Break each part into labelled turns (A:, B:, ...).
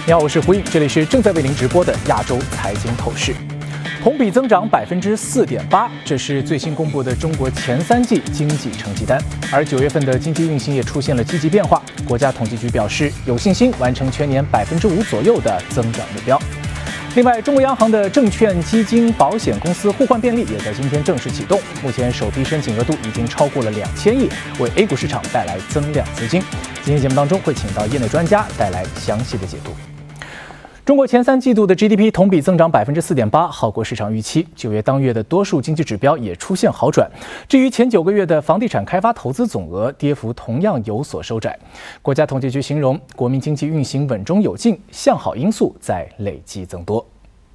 A: 你好，我是胡颖，这里是正在为您直播的亚洲财经透视。同比增长4.8%，这是最新公布的中国前3季经济成绩单。而9月份的经济运行也出现了积极变化，国家统计局表示有信心完成全年5%左右的增长目标。另外，中国央行的证券、基金、保险公司互换便利也在今天正式启动，目前首批申请额度已经超过了2000亿，为 A 股市场带来增量资金。今天节目当中会请到业内专家带来详细的解读。中国前3季度的 GDP 同比增长4.8%，好过市场预期。9月当月的多数经济指标也出现好转。至于前9个月的房地产开发投资总额，跌幅同样有所收窄。国家统计局形容国民经济运行稳中有进，向好因素在累积增多。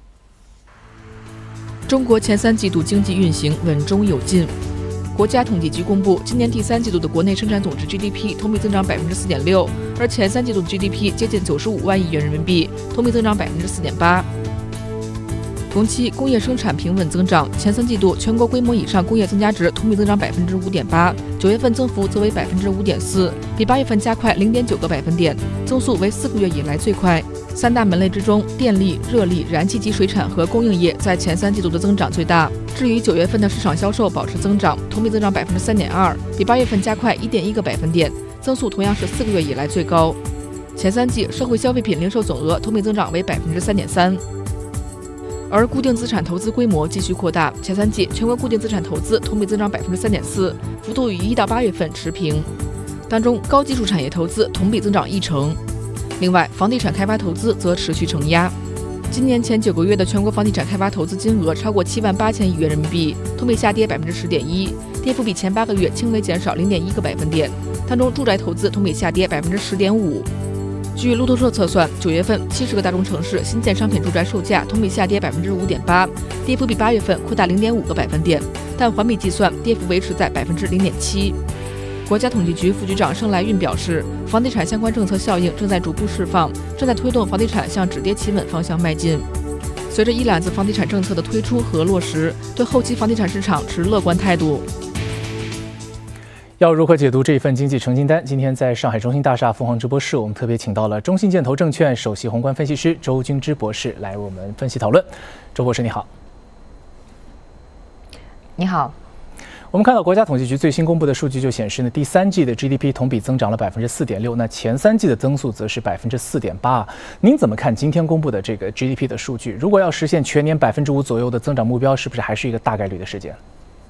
B: 中国前3季度经济运行稳中有进。国家统计局公布，今年第3季度的国内生产总值 GDP 同比增长4.6%，而前3季度的 GDP 接近95万亿元人民币，同比增长4.8%。同期工业生产平稳增长，前3季度全国规模以上工业增加值同比增长5.8%， 9月份增幅则为5.4%，比8月份加快0.9个百分点，增速为4个月以来最快。3大门类之中，电力、热力、燃气及水产和供应业在前3季度的增长最大。至于9月份的市场销售保持增长，同比增长3.2%，比8月份加快1.1个百分点，增速同样是4个月以来最高。前3季社会消费品零售总额同比增长为3.3%。而固定资产投资规模继续扩大，前3季全国固定资产投资同比增长3.4%，幅度与1到8月份持平。当中高技术产业投资同比增长1成。另外，房地产开发投资则持续承压。今年前9个月的全国房地产开发投资金额超过78000亿元人民币，同比下跌10.1%，跌幅比前8个月轻微减少0.1个百分点。当中住宅投资同比下跌10.5%。据路透社测算，9月份70个大中城市新建商品住宅售价同比下跌5.8%，跌幅比8月份扩大0.5个百分点，但环比计算跌幅维持在0.7%。国家统计局副局长盛来运表示，房地产相关政策效应正在逐步释放，正在推动房地产向止跌企稳方向迈进。随着一揽子房地产政策的推出和落实，对后期房地产市场持乐观态度。
A: 要如何解读这一份经济成绩单？今天在上海中信大厦凤凰直播室，我们特别请到了中信建投证券首席宏观分析师周军之博士来为我们分析讨论。周博士你好。
C: 你好。
A: 我们看到国家统计局最新公布的数据就显示呢，第3季的 GDP 同比增长了4.6%，那前3季的增速则是4.8%。您怎么看今天公布的这个 GDP 的数据？如果要实现全年5%左右的增长目标，是不是还是一个大概率的事件？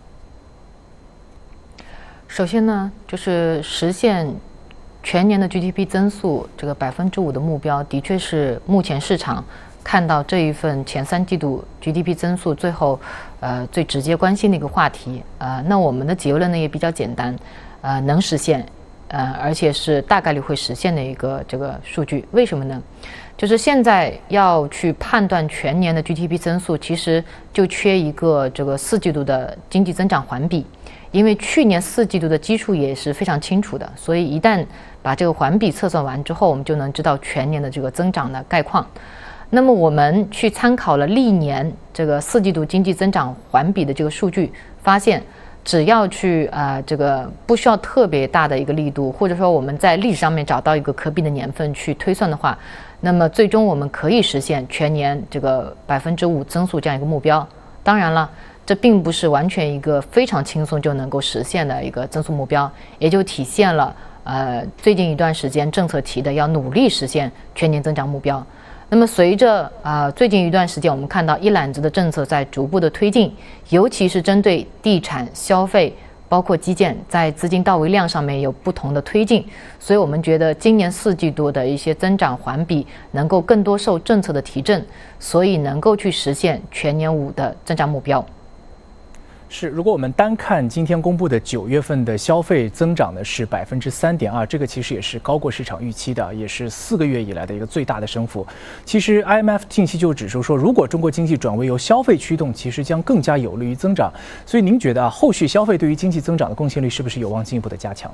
C: 首先呢，就是实现全年的 GDP 增速这个5%的目标，的确是目前市场看到这一份前3季度 GDP 增速最后最直接关心的一个话题。那我们的结论呢也比较简单，能实现，而且是大概率会实现的一个这个数据。为什么呢？就是现在要去判断全年的 GDP 增速，其实就缺一个这个4季度的经济增长环比。因为去年4季度的基数也是非常清楚的，所以一旦把这个环比测算完之后，我们就能知道全年的这个增长的概况。那么我们去参考了历年这个4季度经济增长环比的这个数据，发现只要去这个不需要特别大的一个力度，或者说我们在历史上面找到一个可比的年份去推算的话，那么最终我们可以实现全年这个5%增速这样一个目标。当然了，这并不是完全一个非常轻松就能够实现的一个增速目标，也就体现了最近一段时间政策提的要努力实现全年增长目标。那么随着最近一段时间我们看到一揽子的政策在逐步的推进，尤其是针对地产、消费包括基建在资金到位量上面有不同的推进，所以我们觉得今年4季度的一些增长环比能够更多受政策的提振，所以能够去实现全年5的增长目标。
A: 是，如果我们单看今天公布的9月份的消费增长呢是3.2%，这个其实也是高过市场预期的，也是4个月以来的一个最大的升幅。其实 IMF 近期就指出说，如果中国经济转为由消费驱动，其实将更加有利于增长。所以您觉得后续消费对于经济增长的贡献率是不是有望进一步的加强？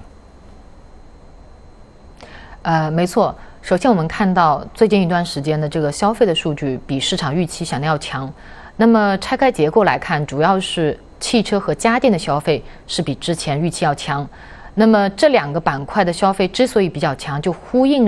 C: 没错。首先我们看到最近一段时间的这个消费的数据比市场预期想的要强。那么拆开结构来看，主要是汽车和家电的消费是比之前预期要强。那么这2个板块的消费之所以比较强，就呼应了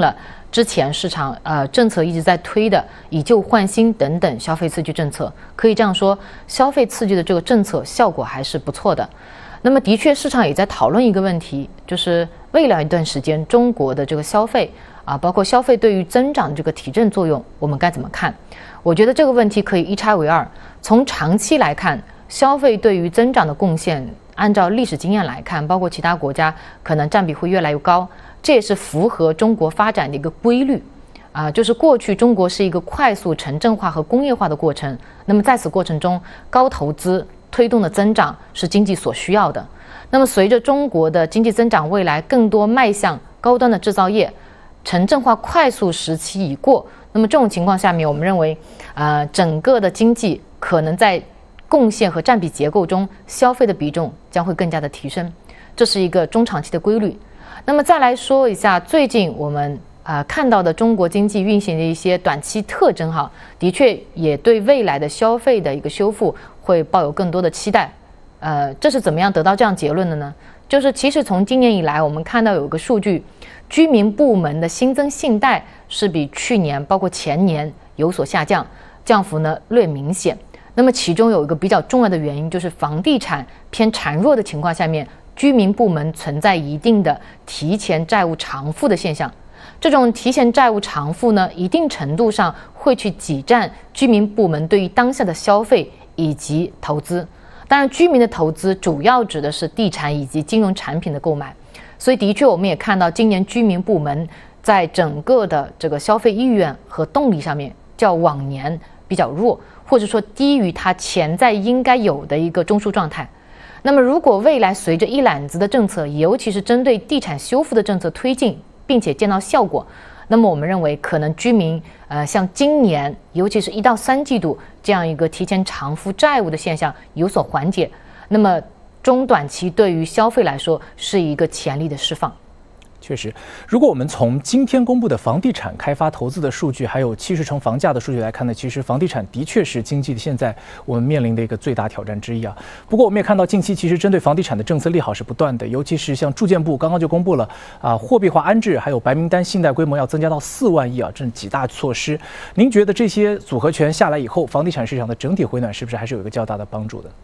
C: 之前市场政策一直在推的以旧换新等等消费刺激政策，可以这样说，消费刺激的这个政策效果还是不错的。那么的确，市场也在讨论一个问题，就是未来一段时间中国的这个消费包括消费对于增长这个提振作用，我们该怎么看？我觉得这个问题可以一拆为二。从长期来看，消费对于增长的贡献，按照历史经验来看，包括其他国家可能占比会越来越高，这也是符合中国发展的一个规律就是过去中国是一个快速城镇化和工业化的过程，那么在此过程中，高投资推动的增长是经济所需要的。那么随着中国的经济增长未来更多迈向高端的制造业，城镇化快速时期已过，那么这种情况下面，我们认为整个的经济可能在贡献和占比结构中，消费的比重将会更加的提升，这是一个中长期的规律。那么再来说一下最近我们看到的中国经济运行的一些短期特征的确也对未来的消费的一个修复会抱有更多的期待。这是怎么样得到这样结论的呢？就是其实从今年以来，我们看到有一个数据，居民部门的新增信贷是比去年包括前年有所下降，降幅呢略明显。那么其中有一个比较重要的原因，就是房地产偏孱弱的情况下面，居民部门存在一定的提前债务偿付的现象。这种提前债务偿付呢，一定程度上会去挤占居民部门对于当下的消费以及投资。当然，居民的投资主要指的是地产以及金融产品的购买。所以的确，我们也看到今年居民部门在整个的这个消费意愿和动力上面，较往年比较弱，或者说低于它潜在应该有的一个中枢状态。那么如果未来随着一揽子的政策，尤其是针对地产修复的政策推进，并且见到效果，那么我们认为可能居民像今年尤其是1到3季度这样一个提前偿付债务的现象有所缓解，那么中短期对于消费来说是一个潜力的释放。
A: 确实，如果我们从今天公布的房地产开发投资的数据，还有70成房价的数据来看呢，其实房地产的确是经济现在我们面临的一个最大挑战之一不过我们也看到近期其实针对房地产的政策利好是不断的，尤其是像住建部刚刚就公布了货币化安置还有白名单信贷规模要增加到4万亿这是几大措施。您觉得这些组合拳下来以后，房地产市场的整体回暖是不是还是有一个较大的帮助的？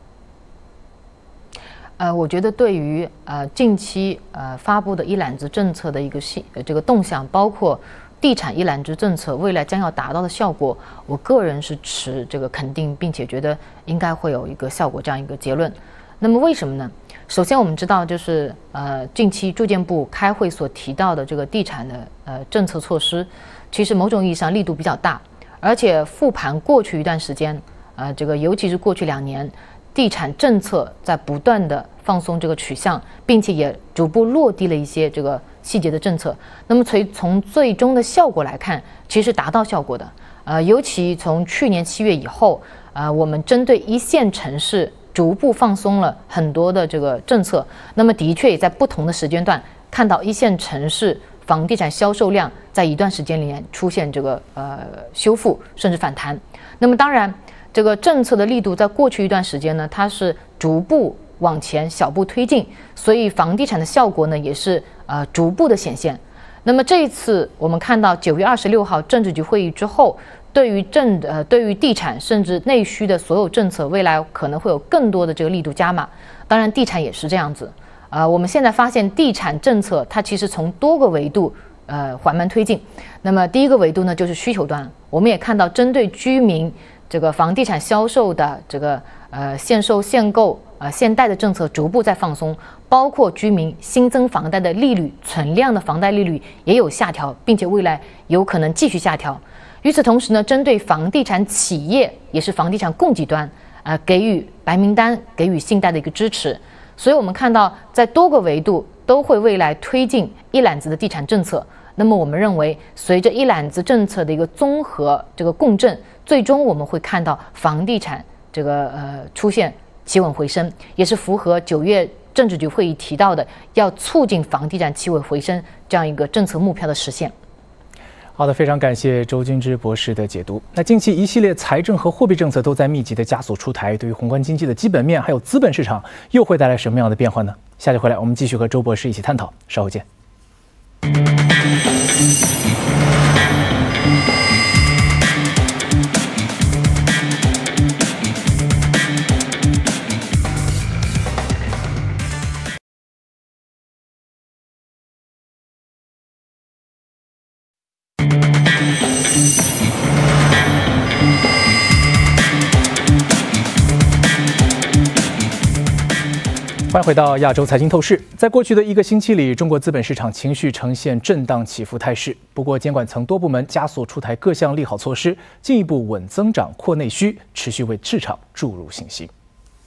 C: 我觉得对于近期发布的一揽子政策的一个这个动向，包括地产一揽子政策未来将要达到的效果，我个人是持这个肯定，并且觉得应该会有一个效果这样一个结论。那么为什么呢？首先我们知道，就是近期住建部开会所提到的这个地产的政策措施，其实某种意义上力度比较大，而且复盘过去一段时间，这个尤其是过去2年。地产政策在不断的放松这个取向，并且也逐步落地了一些这个细节的政策。那么从最终的效果来看，其实达到效果的。尤其从去年7月以后，我们针对1线城市逐步放松了很多的这个政策。那么的确也在不同的时间段看到1线城市房地产销售量在一段时间里面出现这个修复甚至反弹。那么当然。这个政策的力度在过去一段时间呢，它是逐步往前小步推进，所以房地产的效果呢也是逐步的显现。那么这一次我们看到9月26号政治局会议之后，对于地产甚至内需的所有政策，未来可能会有更多的这个力度加码。当然地产也是这样子。我们现在发现地产政策它其实从多个维度缓慢推进。那么第一个维度呢就是需求端，我们也看到针对居民这个房地产销售的这个限售限购限贷的政策逐步在放松，包括居民新增房贷的利率、存量的房贷利率也有下调，并且未来有可能继续下调。与此同时呢，针对房地产企业也是房地产供给端给予白名单、给予信贷的一个支持。所以我们看到在多个维度都会未来推进一揽子的地产政策。那么我们认为，随着一揽子政策的一个综合这个共振，最终我们会看到房地产这个出现企稳回升，也是符合9月政治局会议提到的要促进房地产企稳回升这样一个政策目标的实现。
A: 好的，非常感谢周金芝博士的解读。那近期一系列财政和货币政策都在密集的加速出台，对于宏观经济的基本面还有资本市场又会带来什么样的变化呢？下期回来我们继续和周博士一起探讨，稍后见。 欢迎回到亚洲财经透视。在过去的1个星期里，中国资本市场情绪呈现震荡起伏态势。不过，监管层多部门加速出台各项利好措施，进一步稳增长、扩内需，持续为市场注入信心。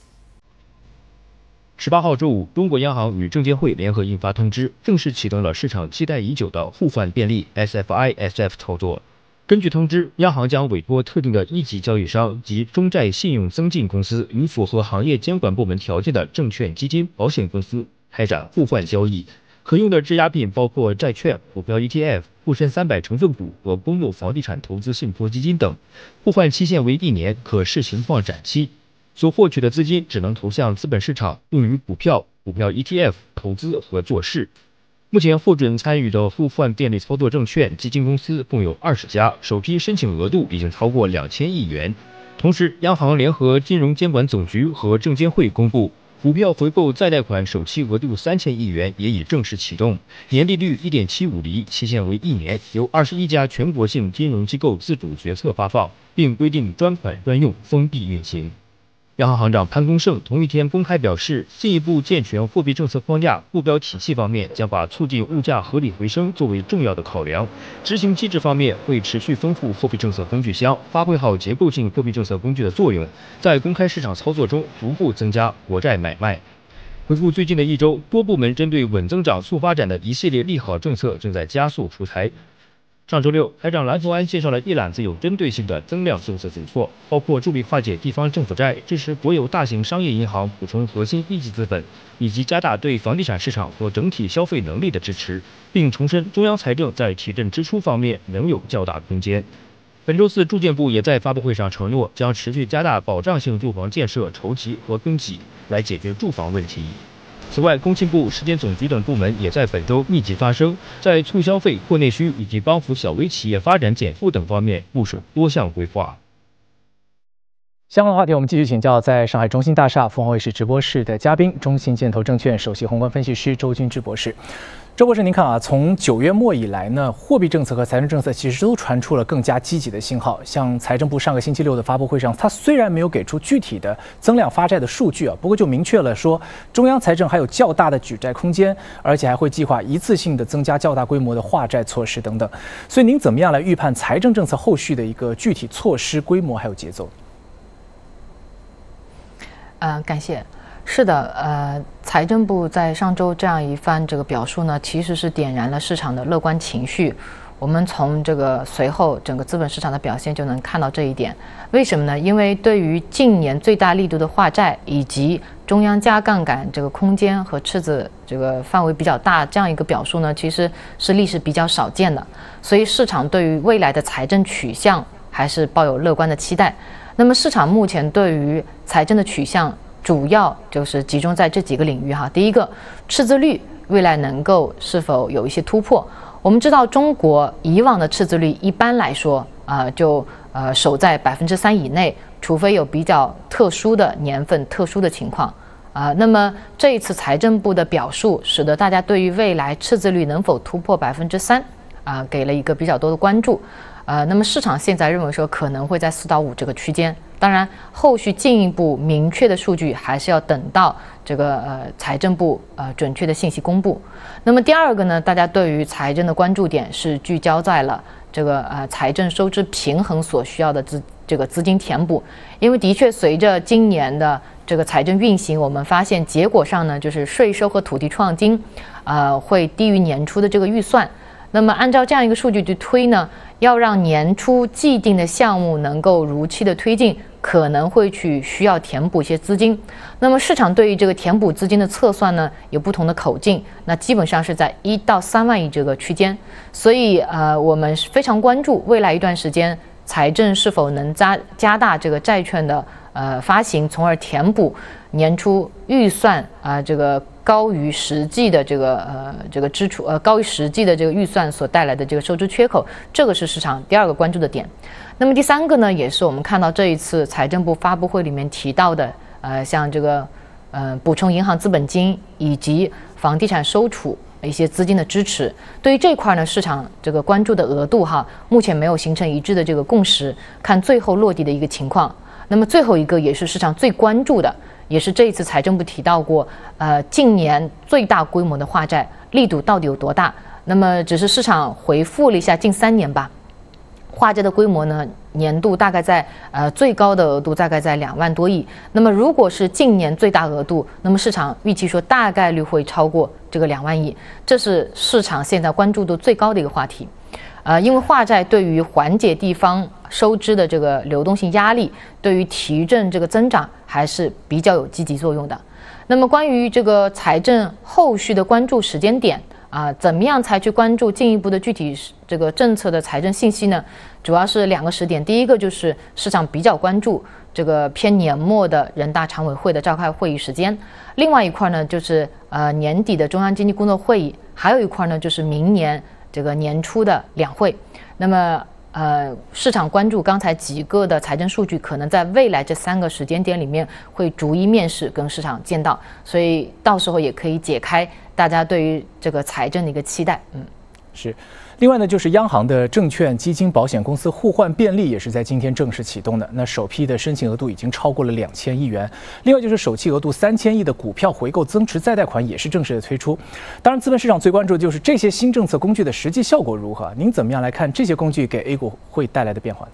D: 18号周五，中国央行与证监会联合印发通知，正式启动了市场期待已久的互换便利 SFISF 操作。根据通知，央行将委托特定的一级交易商及中债信用增进公司与符合行业监管部门条件的证券基金、保险公司开展互换交易。可用的质押品包括债券、股票 ETF、沪深300成分股和公募房地产投资信托基金等。互换期限为1年，可视情况展期。所获取的资金只能投向资本市场，用于股票 ETF 投资和做市。目前获准参与的互换便利操作证券基金公司共有20家，首批申请额度已经超过2000亿元。同时，央行联合金融监管总局和证监会公布，股票回购再贷款首期额度3000亿元也已正式启动，年利率1.75厘，期限为1年，由21家全国性金融机构自主决策发放，并规定专款专用，封闭运行。央行行长潘功胜同一天公开表示，进一步健全货币政策框架，目标体系方面将把促进物价合理回升作为重要的考量。执行机制方面会持续丰富货币政策工具箱，发挥好结构性货币政策工具的作用，在公开市场操作中逐步增加国债买卖。回顾最近的1周，多部门针对稳增长、促发展的一系列利好政策正在加速出台。上周六，台长蓝福安介绍了一揽子有针对性的增量政策举措，包括助力化解地方政府债、支持国有大型商业银行补充核心一级资本，以及加大对房地产市场和整体消费能力的支持，并重申中央财政在提振支出方面仍有较大空间。本周四，住建部也在发布会上承诺，将持续加大保障性住房建设筹集和供给，来解决住房问题。此外，工信部、时间总局等部门也在本周密集发声，在促消费、扩内需以及帮扶小微企业发展减负等方面部署多项规划。
A: 相关的话题，我们继续请教在上海中心大厦凤凰卫视直播室的嘉宾，中信建投证券首席宏观分析师周军之博士。周博士，您看啊，从9月末以来呢，货币政策和财政政策其实都传出了更加积极的信号。像财政部上个星期6的发布会上，它虽然没有给出具体的增量发债的数据啊，不过就明确了说，中央财政还有较大的举债空间，而且还会计划一次性的增加较大规模的化债措施等等。所以您怎么样来预判财政政策后续的一个具体措施规模还有节奏？
C: 感谢。是的，财政部在上周这样一番这个表述呢，其实是点燃了市场的乐观情绪。我们从这个随后整个资本市场的表现就能看到这一点。为什么呢？因为对于近年最大力度的化债以及中央加杠杆这个空间和赤字这个范围比较大这样一个表述呢，其实是历史比较少见的。所以市场对于未来的财政取向还是抱有乐观的期待。那么市场目前对于财政的取向，主要就是集中在这几个领域哈。第一个，赤字率未来能够是否有一些突破？我们知道中国以往的赤字率一般来说守在3%以内，除非有比较特殊的年份、特殊的情况那么这一次财政部的表述，使得大家对于未来赤字率能否突破3%给了一个比较多的关注。那么市场现在认为说可能会在4到5这个区间。当然，后续进一步明确的数据还是要等到这个财政部准确的信息公布。那么第二个呢，大家对于财政的关注点是聚焦在了这个财政收支平衡所需要的资金填补，因为的确随着今年的这个财政运行，我们发现结果上呢，就是税收和土地创金会低于年初的这个预算。那么按照这样一个数据去推呢，要让年初既定的项目能够如期的推进，可能会需要填补一些资金。那么市场对于这个填补资金的测算呢，有不同的口径，那基本上是在1到3万亿这个区间。所以我们非常关注未来一段时间财政是否能加大这个债券的发行，从而填补年初预算这个高于实际的这个支出高于实际的这个预算所带来的这个收支缺口，这个是市场第二个关注的点。那么第三个呢，也是我们看到这一次财政部发布会里面提到的像这个补充银行资本金以及房地产收储一些资金的支持。对于这块呢，市场这个关注的额度目前没有形成一致的这个共识，看最后落地的一个情况。那么最后一个也是市场最关注的， 也是这一次财政部提到过，近年最大规模的化债力度到底有多大？那么只是市场回复了一下近3年吧，化债的规模呢，年度大概在最高的额度大概在2万多亿。那么如果是近年最大额度，那么市场预计说大概率会超过这个2万亿，这是市场现在关注度最高的一个话题。因为化债对于缓解地方收支的这个流动性压力，对于提振这个增长还是比较有积极作用的。那么关于这个财政后续的关注时间点怎么样才去关注进一步的具体这个政策的财政信息呢？主要是2个时点，第一个就是市场比较关注这个偏年末的人大常委会的召开会议时间，另外一块呢就是年底的中央经济工作会议，还有一块呢就是明年这个年初的两会。那么市场关注刚才几个的财政数据，可能在未来这3个时间点里面会逐一面试跟市场见到，所以到时候也可以解开大家对于这个财政的一个期待。
A: 是。另外呢，就是央行的证券、基金、保险公司互换便利也是在今天正式启动的。那首批的申请额度已经超过了2000亿元。另外就是首期额度3000亿的股票回购增持再贷款也是正式的推出。当然，资本市场最关注的就是这些新政策工具的实际效果如何？您怎么样来看这些工具给 A 股会带来的变化？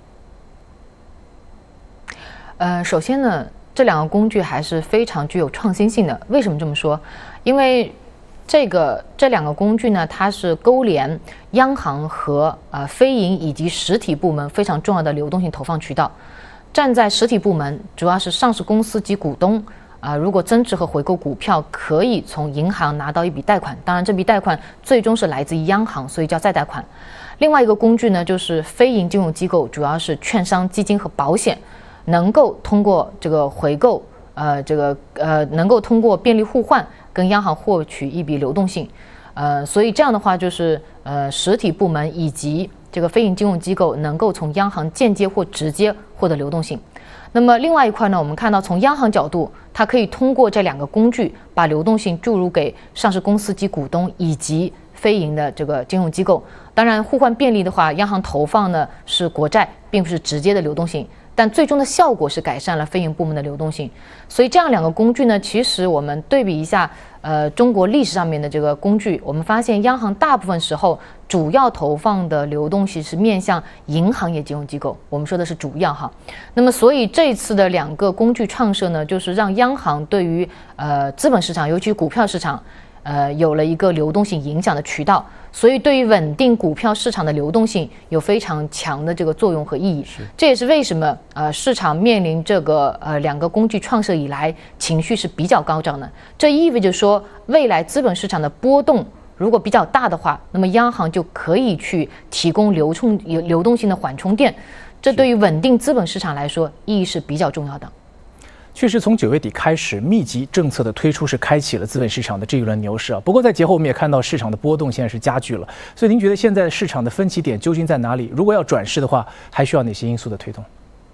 C: 首先呢，这2个工具还是非常具有创新性的。为什么这么说？因为这2个工具呢，它是勾连央行和非银以及实体部门非常重要的流动性投放渠道。站在实体部门，主要是上市公司及股东如果增持和回购股票，可以从银行拿到一笔贷款，当然这笔贷款最终是来自于央行，所以叫再贷款。另外一个工具呢，就是非银金融机构，主要是券商、基金和保险，能够通过这个回购能够通过便利互换跟央行获取一笔流动性，所以这样的话就是实体部门以及这个非银金融机构能够从央行间接或直接获得流动性。那么另外一块呢，我们看到从央行角度，它可以通过这2个工具把流动性注入给上市公司及股东以及非银的这个金融机构。当然互换便利的话，央行投放呢是国债，并不是直接的流动性，但最终的效果是改善了非银部门的流动性。所以这样2个工具呢，其实我们对比一下中国历史上面的这个工具，我们发现央行大部分时候主要投放的流动性是面向银行业金融机构，我们说的是主要哈。那么所以这次的2个工具创设呢，就是让央行对于资本市场，尤其股票市场有了一个流动性影响的渠道，所以对于稳定股票市场的流动性有非常强的这个作用和意义。这也是为什么市场面临这个2个工具创设以来情绪是比较高涨的。这意味着说，未来资本市场的波动如果比较大的话，那么央行就可以去提供流动性的缓冲垫，这对于稳定资本市场来说意义是比较重要的。
A: 确实，从9月底开始，密集政策的推出是开启了资本市场的这一轮牛市不过在节后我们也看到市场的波动现在是加剧了，所以您觉得现在市场的分歧点究竟在哪里？如果要转势的话，还需要哪些因素的推动？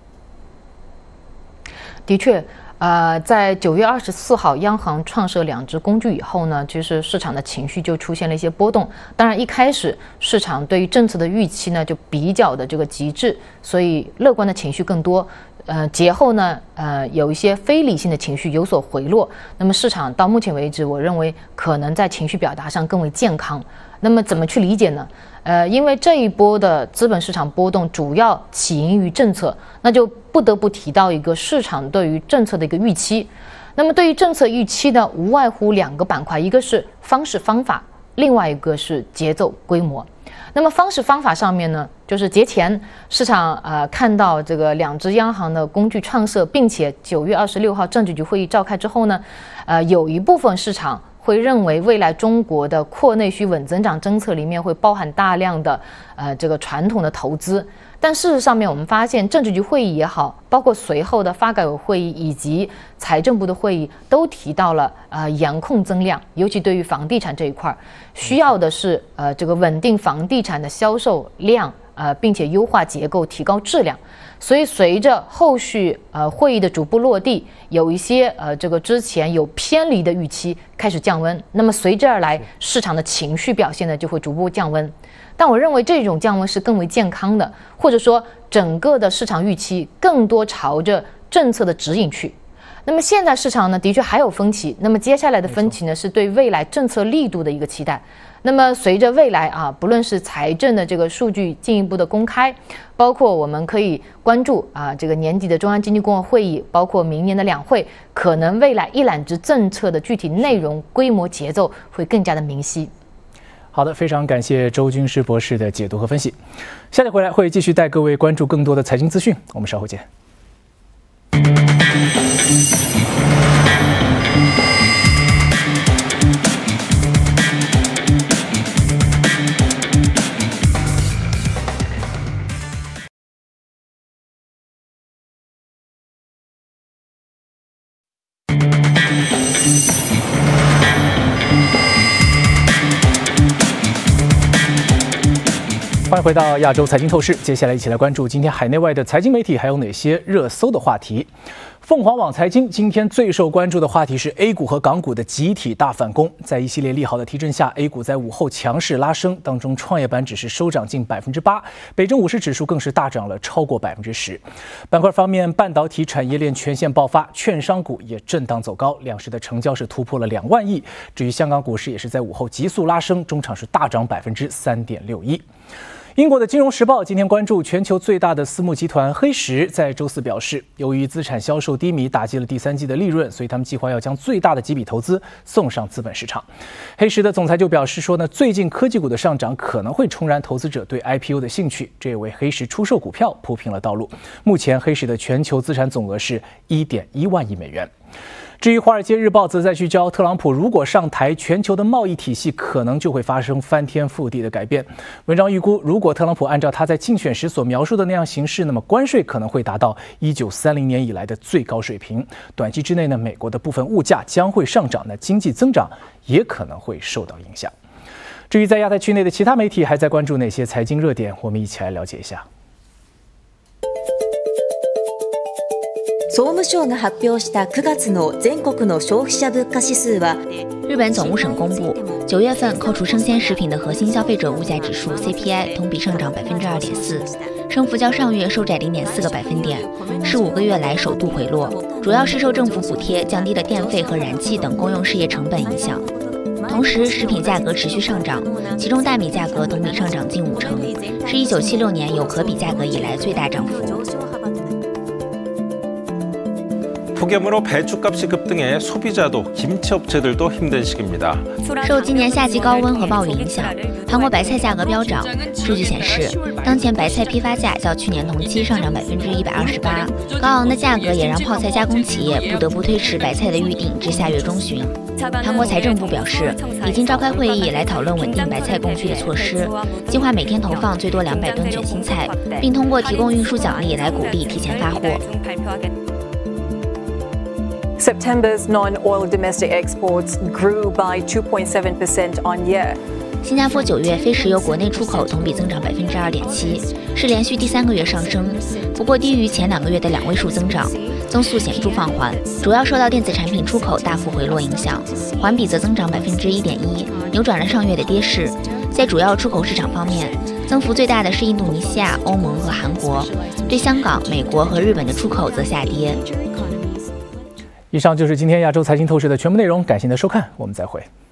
C: 的确，在9月24号央行创设2只工具以后呢，其实市场的情绪就出现了一些波动。当然，一开始市场对于政策的预期呢就比较的这个极致，所以乐观的情绪更多。节后呢，有一些非理性的情绪有所回落。那么市场到目前为止，我认为可能在情绪表达上更为健康。那么怎么去理解呢？因为这一波的资本市场波动主要起因于政策，那就不得不提到一个市场对于政策的一个预期。那么对于政策预期呢，无外乎2个板块，一个是方式方法，另外一个是节奏规模。那么方式方法上面呢，就是节前市场看到这个2只央行的工具创设，并且9月26号政治局会议召开之后呢，有一部分市场会认为未来中国的扩内需稳增长政策里面会包含大量的这个传统的投资。但事实上面我们发现政治局会议也好，包括随后的发改委会议以及财政部的会议都提到了严控增量，尤其对于房地产这一块，需要的是这个稳定房地产的销售量，并且优化结构，提高质量。所以随着后续会议的逐步落地，有一些这个之前有偏离的预期开始降温，那么随之而来市场的情绪表现呢就会逐步降温。但我认为这种降温是更为健康的，或者说整个的市场预期更多朝着政策的指引去。 那么现在市场呢，的确还有分歧。那么接下来的分歧呢，是对未来政策力度的一个期待。那么随着未来不论是财政的这个数据进一步的公开，包括我们可以关注这个年底的中央经济工作会议，包括明年的两会，可能未来一揽子政策的具体内容、规模、节奏会更加的明晰。
A: 好的，非常感谢周军师博士的解读和分析。下节回来会继续带各位关注更多的财经资讯，我们稍后见。欢迎回到亚洲财经透视，接下来一起来关注今天海内外的财经媒体还有哪些热搜的话题。凤凰网财经今天最受关注的话题是 A 股和港股的集体大反攻，在一系列利好的提振下 ，A 股在午后强势拉升，当中创业板指数收涨近8%，北证50指数更是大涨了超过10%。板块方面，半导体产业链全线爆发，券商股也震荡走高，两市的成交是突破了2万亿。至于香港股市也是在午后急速拉升，中场是大涨3.61%。英国的《金融时报》今天关注全球最大的私募集团黑石，在周四表示，由于资产销售低迷打击了第三季的利润，所以他们计划要将最大的几笔投资送上资本市场。黑石的总裁就表示说呢，最近科技股的上涨可能会重燃投资者对 IPO 的兴趣，这也为黑石出售股票铺平了道路。目前黑石的全球资产总额是1.1万亿美元。至于《华尔街日报》则在聚焦特朗普如果上台，全球的贸易体系可能就会发生翻天覆地的改变。文章预估，如果特朗普按照他在竞选时所描述的那样行事，那么关税可能会达到1930年以来的最高水平。短期之内呢，美国的部分物价将会上涨，那经济增长也可能会受到影响。至于在亚太区内的其他媒体还在关注哪些财经热点，我们一起来了解一下。
E: 総務省が発表した9月の全国の消費者物価指数は，
F: 日本总务省公布，9月份扣除生鲜食品的核心消费者物价指数 CPI 同比上涨2.4%，升幅较上月收窄0.4个百分点，是5个月来首度回落，主要是受政府补贴降低了电费和燃气等公用事业成本影响。同时，食品价格持续上涨，其中大米价格同比上涨近50%，是1976年有可比价格以来最大涨幅。
G: 폭염으로 배추값이 급등해 소비자도 김치 업체들도 힘든 시기입니다.
F: 受今年夏季高温和暴雨影响，韩国白菜价格飙涨。数据显示，当前白菜批发价较去年同期上涨128%，高昂的价格也让泡菜加工企业不得不推迟白菜的预定至下月中旬。韩国财政部表示，已经召开会议来讨论稳定白菜供需的措施，计划每天投放最多200吨卷心菜，并通过提供运输奖励来鼓励提前发货。
H: September's non-oil domestic exports grew by 2.7% on year.
F: 新加坡9月非石油国内出口同比增长2.7%，是连续第3个月上升，不过低于前2个月的2位数增长，增速显著放缓，主要受到电子产品出口大幅回落影响，环比则增长1.1%，扭转了上月的跌势。在主要出口市场方面，增幅最大的是印度尼西亚、欧盟和韩国，对香港、美国和日本的出口则下跌。
A: 以上就是今天亚洲财经透视的全部内容，感谢您的收看，我们再会。